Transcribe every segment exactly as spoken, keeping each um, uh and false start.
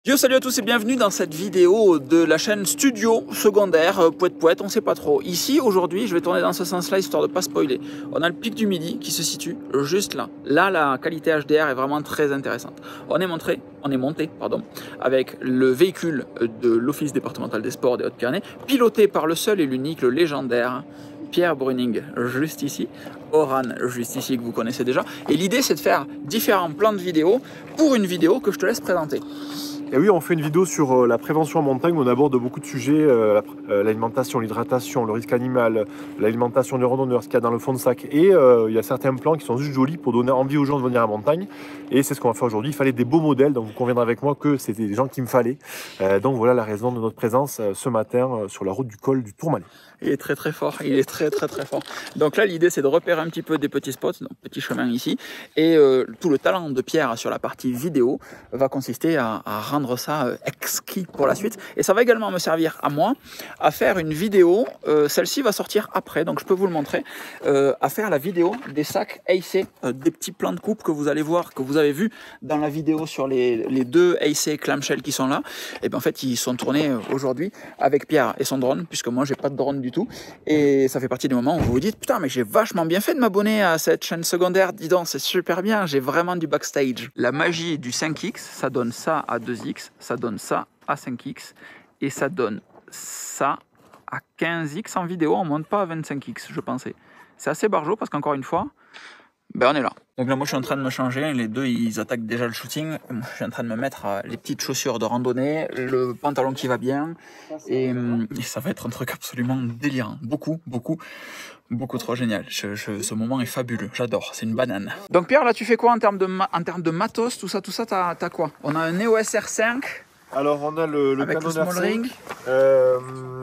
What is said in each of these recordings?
Yo, salut à tous et bienvenue dans cette vidéo de la chaîne Studio Secondaire, euh, Poète Poète, on sait pas trop. Ici, aujourd'hui, je vais tourner dans ce sens-là, histoire de pas spoiler. On a le pic du Midi qui se situe juste là. Là, la qualité H D R est vraiment très intéressante. On est montré, on est monté, pardon, avec le véhicule de l'Office départemental des sports des Hautes-Pyrénées, piloté par le seul et l'unique, le légendaire Pierre Bruning, juste ici, Oran, juste ici, que vous connaissez déjà. Et l'idée, c'est de faire différents plans de vidéos pour une vidéo que je te laisse présenter. Et oui, on fait une vidéo sur euh, la prévention en montagne où on aborde beaucoup de sujets, euh, l'alimentation, l'hydratation, le risque animal, l'alimentation des randonneurs, ce qu'il y a dans le fond de sac. Et euh, il y a certains plans qui sont juste jolis pour donner envie aux gens de venir à la montagne. Et c'est ce qu'on va faire aujourd'hui. Il fallait des beaux modèles, donc vous conviendrez avec moi que c'était des gens qu'il me fallait. Euh, donc voilà la raison de notre présence euh, ce matin euh, sur la route du col du Tourmalet. Il est très très fort, il est très très très fort. Donc là, l'idée, c'est de repérer un petit peu des petits spots, donc petit chemin ici. Et euh, tout le talent de Pierre sur la partie vidéo va consister à, à rendre ça euh, exquis pour la suite. Et ça va également me servir à moi à faire une vidéo. Euh, Celle-ci va sortir après, donc je peux vous le montrer. Euh, à faire la vidéo des sacs A C, euh, des petits plans de coupe que vous allez voir, que vous avez vu dans la vidéo sur les, les deux A C clamshell qui sont là. Et bien en fait, ils sont tournés aujourd'hui avec Pierre et son drone, puisque moi, j'ai pas de drone du tout. Et ça fait partie des moments où vous vous dites putain mais j'ai vachement bien fait de m'abonner à cette chaîne secondaire, dis donc c'est super bien, j'ai vraiment du backstage. La magie du cinq X, ça donne ça à deux X, ça donne ça à cinq X et ça donne ça à quinze X en vidéo, on monte pas à vingt-cinq X je pensais. C'est assez barjot parce qu'encore une fois, ben on est là. Donc là moi je suis en train de me changer, les deux ils attaquent déjà le shooting, moi, je suis en train de me mettre euh, les petites chaussures de randonnée, le pantalon qui va bien, et, et ça va être un truc absolument délirant, beaucoup, beaucoup, beaucoup trop génial. Je, je, ce moment est fabuleux, j'adore, c'est une banane. Donc Pierre, là tu fais quoi en termes de, en termes de matos, tout ça, tout ça, t'as t'as quoi? On a un E O S R cinq. Alors on a le, le avec Canon le small ring. Euh,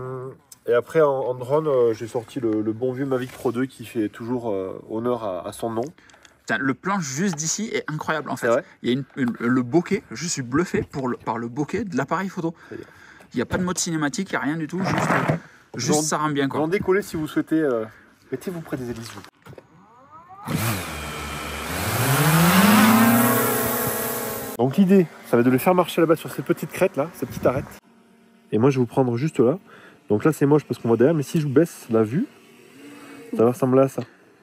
et après en, en drone, euh, j'ai sorti le, le bon vieux Mavic Pro deux qui fait toujours euh, honneur à, à son nom. Le plan juste d'ici est incroyable en fait. Il y a une, une, le bokeh, je suis bluffé pour le, par le bokeh de l'appareil photo. Il n'y a pas de mode cinématique, il n'y a rien du tout, juste, juste ça rend bien quoi. Vous en décoller si vous souhaitez, euh, mettez-vous près des hélices. Donc l'idée, ça va être de le faire marcher là-bas sur cette petite crête là, cette petite arête. Et moi je vais vous prendre juste là. Donc là c'est moche parce qu'on voit derrière, mais si je vous baisse la vue, ça va ressembler à ça.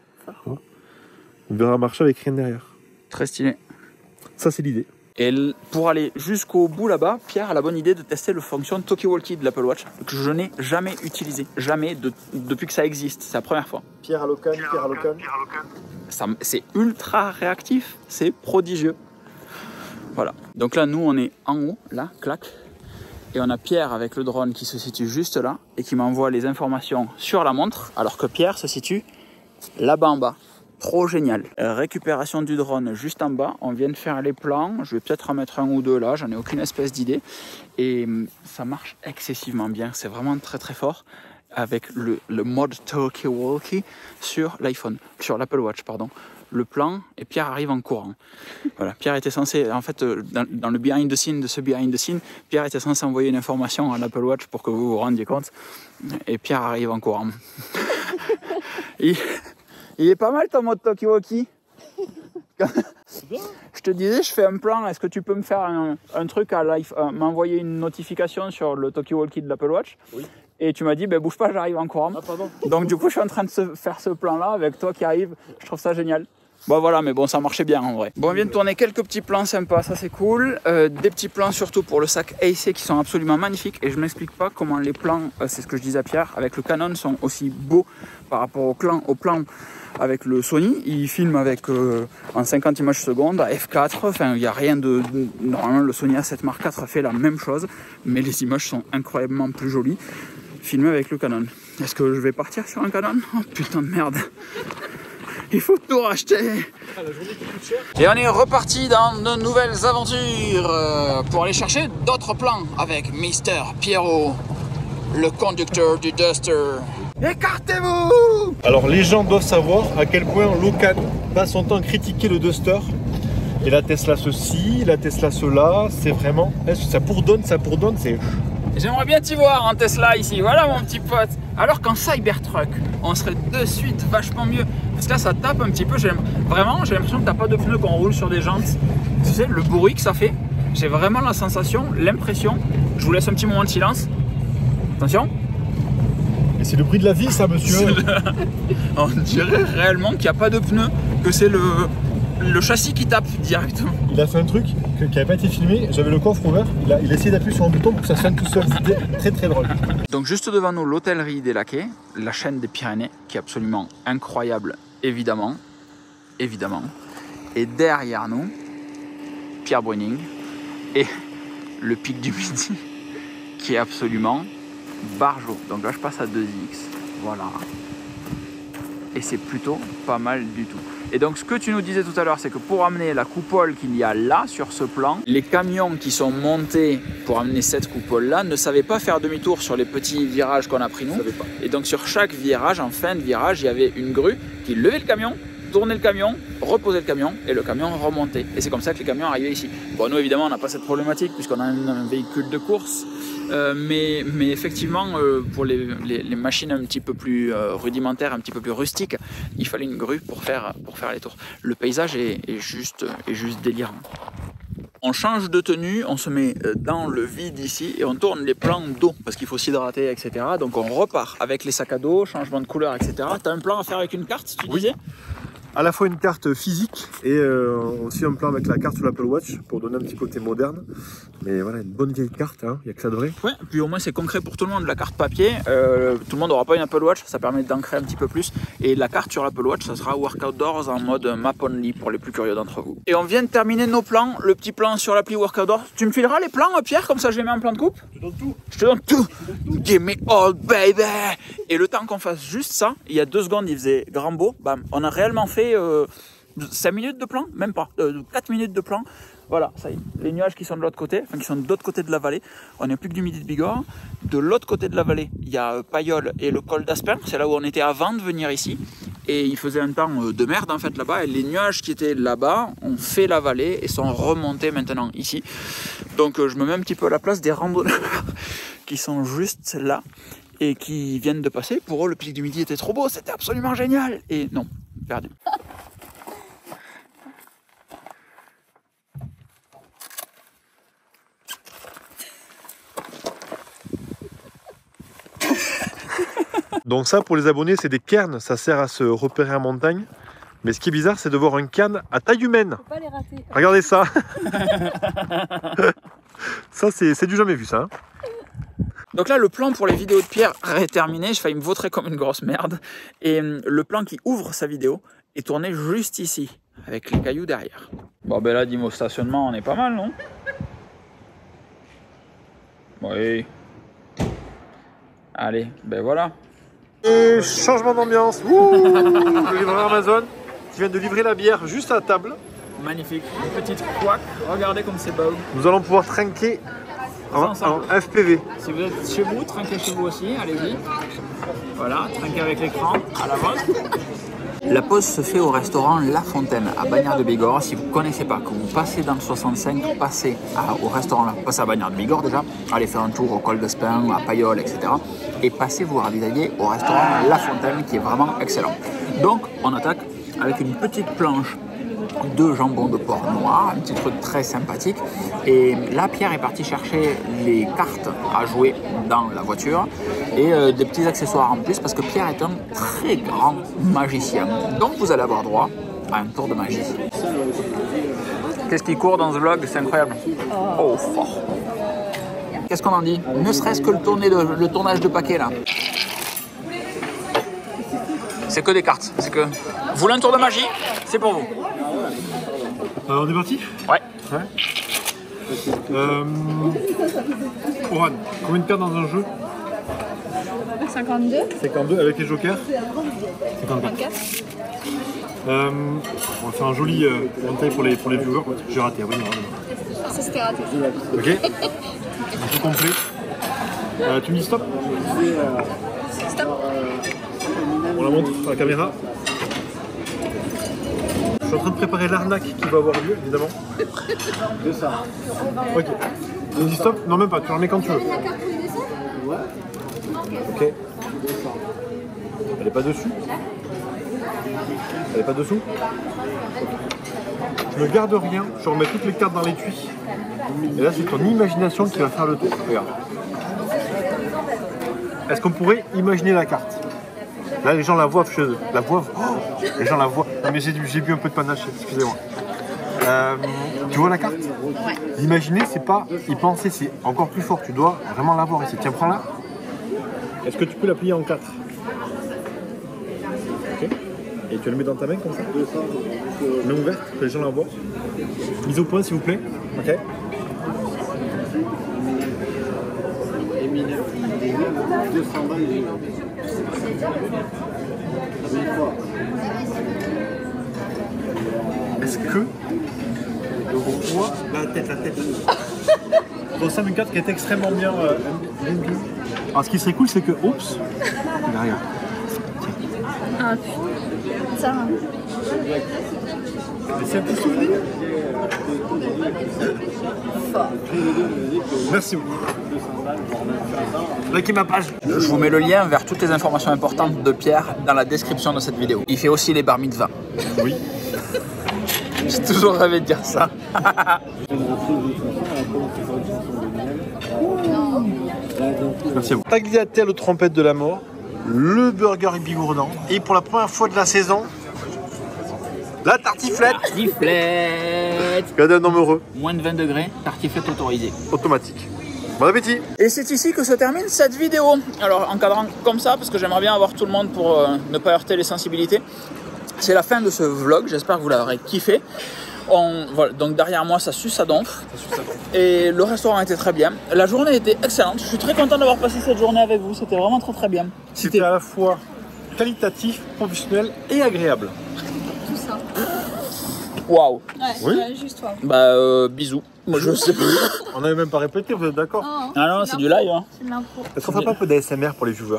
On verra marcher avec rien derrière. Très stylé. Ça c'est l'idée. Et pour aller jusqu'au bout là-bas, Pierre a la bonne idée de tester le fonction Talkie-Walkie de l'Apple Watch que je n'ai jamais utilisé, jamais de, depuis que ça existe, c'est la première fois. Pierre à Locan, Pierre à Locan. C'est ultra réactif, c'est prodigieux. Voilà, donc là nous on est en haut, là, clac, et on a Pierre avec le drone qui se situe juste là et qui m'envoie les informations sur la montre, alors que Pierre se situe là-bas en bas. Trop génial. Récupération du drone juste en bas. On vient de faire les plans. Je vais peut-être en mettre un ou deux là. J'en ai aucune espèce d'idée. Et ça marche excessivement bien. C'est vraiment très très fort avec le, le mode Talkie-Walkie sur l'iPhone, sur l'Apple Watch, pardon. Le plan et Pierre arrive en courant. Voilà, Pierre était censé, en fait, dans, dans le behind the scene de ce behind the scene, Pierre était censé envoyer une information à l'Apple Watch pour que vous vous rendiez compte. Et Pierre arrive en courant. Il... Il est pas mal ton mode Talkie-Walkie. Je te disais, je fais un plan, est-ce que tu peux me faire un, un truc à live, euh, m'envoyer une notification sur le Talkie-Walkie de l'Apple Watch? Oui. Et tu m'as dit, ben, bouge pas, j'arrive en courant. Ah, pardon. Donc du coup, je suis en train de se faire ce plan-là avec toi qui arrive. Je trouve ça génial. Bon voilà, mais bon, ça marchait bien en vrai. Bon, on vient de tourner quelques petits plans sympas, ça c'est cool. Euh, des petits plans surtout pour le sac A C qui sont absolument magnifiques. Et je m'explique pas comment les plans, euh, c'est ce que je disais à Pierre, avec le Canon sont aussi beaux par rapport au plan, au plan avec le Sony. Il filme avec euh, en cinquante images secondes à F quatre. Enfin, il n'y a rien de, de... Normalement, le Sony A sept Mark quatre fait la même chose, mais les images sont incroyablement plus jolies filmées avec le Canon. Est-ce que je vais partir sur un Canon? Oh putain de merde! Il faut tout racheter. Et on est reparti dans de nouvelles aventures euh, pour aller chercher d'autres plans avec Mister Pierrot, le conducteur du Duster. Écartez-vous! Alors les gens doivent savoir à quel point Locan passe son temps à critiquer le Duster. Et la Tesla ceci, la Tesla cela, c'est vraiment... Ça bourdonne, ça bourdonne, c'est... J'aimerais bien t'y voir en Tesla ici, voilà mon petit pote. Alors qu'en Cybertruck, on serait de suite vachement mieux. Parce que là ça tape un petit peu, vraiment j'ai l'impression que t'as pas de pneus quand on roule sur des jantes. Tu sais, le bruit que ça fait. j'ai vraiment la sensation, l'impression, je vous laisse un petit moment de silence. Attention. Et c'est le prix de la vie ça monsieur. Le... On dirait réellement qu'il n'y a pas de pneus, que c'est le... le châssis qui tape directement. Il a fait un truc qui n'avait pas été filmé, j'avais le coffre ouvert, il a, il a essayé d'appuyer sur un bouton pour que ça sonne tout seul, c'était très très drôle. Donc juste devant nous, l'hôtellerie des Laquais, la chaîne des Pyrénées, qui est absolument incroyable, évidemment, évidemment. Et derrière nous, Pierre Bruning et le pic du Midi, qui est absolument barjo. Donc là je passe à deux X, voilà. Et c'est plutôt pas mal du tout. Et donc ce que tu nous disais tout à l'heure, c'est que pour amener la coupole qu'il y a là sur ce plan, les camions qui sont montés pour amener cette coupole là ne savaient pas faire demi-tour sur les petits virages qu'on a pris nous. Et donc sur chaque virage, en fin de virage, il y avait une grue qui levait le camion, tournait le camion, reposait le camion et le camion remontait. Et c'est comme ça que les camions arrivaient ici. Bon, nous évidemment on n'a pas cette problématique puisqu'on a un, un véhicule de course. Euh, mais, mais effectivement, euh, pour les, les, les machines un petit peu plus euh, rudimentaires, un petit peu plus rustiques, il fallait une grue pour faire, pour faire les tours. Le paysage est, est, juste, est juste délirant. On change de tenue, on se met dans le vide ici et on tourne les plans d'eau parce qu'il faut s'hydrater, et cetera. Donc on repart avec les sacs à dos, changement de couleur, et cetera. Tu as un plan à faire avec une carte, tu disais ? À la fois une carte physique et euh, aussi un plan avec la carte sur l'Apple Watch pour donner un petit côté moderne. Mais voilà, une bonne vieille carte, il hein, n'y a que ça de vrai. Ouais, puis au moins c'est concret pour tout le monde. La carte papier, euh, tout le monde n'aura pas une Apple Watch, ça permet d'ancrer un petit peu plus. Et la carte sur l'Apple Watch, ça sera Workout Doors en mode map only pour les plus curieux d'entre vous. Et on vient de terminer nos plans, le petit plan sur l'appli Workout Doors. Tu me fileras les plans, Pierre, comme ça je les mets en plan de coupe? Je te donne tout. Je te donne tout. Give me all, baby. Et le temps qu'on fasse juste ça, il y a deux secondes, il faisait grand beau. Bam, on a réellement fait euh, cinq minutes de plan, même pas, euh, quatre minutes de plan. Voilà, ça y est, les nuages qui sont de l'autre côté, enfin qui sont de l'autre côté de la vallée. On n'est plus que du Midi de Bigorre. De l'autre côté de la vallée, il y a Payolle et le col d'Aspin. C'est là où on était avant de venir ici. Et il faisait un temps de merde en fait là-bas. Et les nuages qui étaient là-bas ont fait la vallée et sont remontés maintenant ici. Donc je me mets un petit peu à la place des randonneurs qui sont juste là et qui viennent de passer. Pour eux, le pic du Midi était trop beau, c'était absolument génial. Et non, perdu. Donc ça, pour les abonnés, c'est des cairns, ça sert à se repérer en montagne. Mais ce qui est bizarre, c'est de voir un cairn à taille humaine. Faut pas les rater. Regardez ça. Ça, c'est du jamais vu, ça. Hein. Donc là, le plan pour les vidéos de Pierre est terminé. J'ai failli me vautrer comme une grosse merde. Et le plan qui ouvre sa vidéo est tourné juste ici, avec les cailloux derrière. Bon, ben là, dis-moi, stationnement, on est pas mal, non? Oui. Allez, ben voilà. Et changement d'ambiance. Le livreur Amazon qui vient de livrer la bière juste à la table. Magnifique. Une petite couac. Regardez comme c'est beau. Nous allons pouvoir trinquer en, en F P V. Si vous êtes chez vous, trinquez chez vous aussi. Allez-y. Voilà, trinquez avec l'écran à la vôtre. La pause se fait au restaurant La Fontaine à Bagnères de Bigorre. Si vous ne connaissez pas, que vous passez dans le soixante-cinq, passez à, au restaurant, passez à Bagnères de Bigorre déjà, allez faire un tour au col d'Aspin, à Payolle, et cetera. Et passez vous ravitailler au restaurant La Fontaine qui est vraiment excellent. Donc on attaque avec une petite planche de jambon de porc noir, un petit truc très sympathique. Et là, Pierre est parti chercher les cartes à jouer dans la voiture et euh, des petits accessoires en plus parce que Pierre est un très grand magicien. Donc vous allez avoir droit à un tour de magie. Qu'est-ce qui court dans ce vlog? C'est incroyable. Oh, fort. Qu'est-ce qu'on en dit? Ne serait-ce que le, tourné de, le tournage de paquets là. C'est que des cartes. C'est que. Vous voulez un tour de magie? C'est pour vous. Alors on est parti? Ouais. Ouais. Euh... Oran, combien de cartes dans un jeu? cinquante-deux. cinquante-deux avec les jokers? cinquante-quatre. Euh, on va faire un joli euh, one time pour les, pour les viewers. J'ai raté, oui, non, non. Ça c'était raté. Ok. Un peu complet. Euh, tu me dis stop? Stop. On la montre à la caméra. Je suis en train de préparer l'arnaque qui va avoir lieu, évidemment. De ça. Ok. Tu me dis stop? Non, même pas, tu en mets quand tu veux. Ok. Elle est pas dessus? Elle est pas dessous? Je ne garde rien, je remets toutes les cartes dans l'étui. Et là, c'est ton imagination qui va faire le tour. Regarde. Est-ce qu'on pourrait imaginer la carte? Là, les gens la voient chez eux. La voient. Oh, les gens la voient. Non, mais j'ai bu un peu de panache, excusez-moi. Euh, tu vois la carte? Ouais. Imaginer, c'est pas y penser, c'est encore plus fort. Tu dois vraiment la voir ici. Tiens, prends-la. Est-ce que tu peux la plier en quatre? Ok. Et tu le mets dans ta main comme ça? Main ouverte, que les gens la voient. Mise au point, s'il vous plaît. Ok. deux cents balles. Est-ce que on voit la tête, la tête On ressemble une carte qui est extrêmement bien. Euh, Alors ce qui serait cool, c'est que, oups, derrière. Ah putain. Ça. C'est un petit souvenir. Fort. Merci beaucoup. Likez ma page. Je vous mets le lien vers toutes les informations importantes de Pierre dans la description de cette vidéo. Il fait aussi les bar mitzvahs. Oui. J'ai toujours rêvé de dire ça. Merci à vous. Tagliatelle aux trompettes de la mort, le burger bigourdant et pour la première fois de la saison, la tartiflette. Tartiflette. Regardez un homme heureux. Moins de vingt degrés, tartiflette autorisée. Automatique. Bon appétit. Et c'est ici que se termine cette vidéo. Alors encadrant comme ça, parce que j'aimerais bien avoir tout le monde pour euh, ne pas heurter les sensibilités. C'est la fin de ce vlog, j'espère que vous l'aurez kiffé. On, voilà, donc derrière moi ça suce, ça donfle. Et le restaurant était très bien. La journée était excellente. Je suis très content d'avoir passé cette journée avec vous. C'était vraiment très très bien. C'était à la fois qualitatif, professionnel et agréable. Tout ça. Waouh. Ouais, Oui. ouais, juste toi. Bah euh, bisous. Moi je sais pas. On n'avait même pas répété, vous êtes d'accord? Oh, Ah non, c'est du live. Hein. c'est de l'impro. Est-ce qu'on fera pas un peu d'A S M R pour les viewers?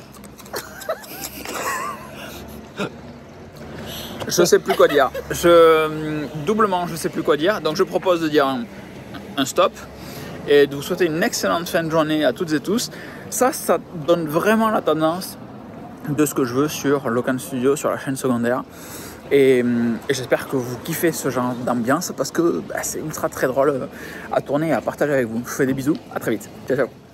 Je sais plus quoi dire. Je doublement, je sais plus quoi dire. Donc je propose de dire un, un stop et de vous souhaiter une excellente fin de journée à toutes et tous. Ça, ça donne vraiment la tendance de ce que je veux sur Locan Studio, sur la chaîne secondaire. Et, et j'espère que vous kiffez ce genre d'ambiance parce que bah, c'est ultra très drôle à tourner et à partager avec vous. Je vous fais des bisous. À très vite. Ciao, ciao.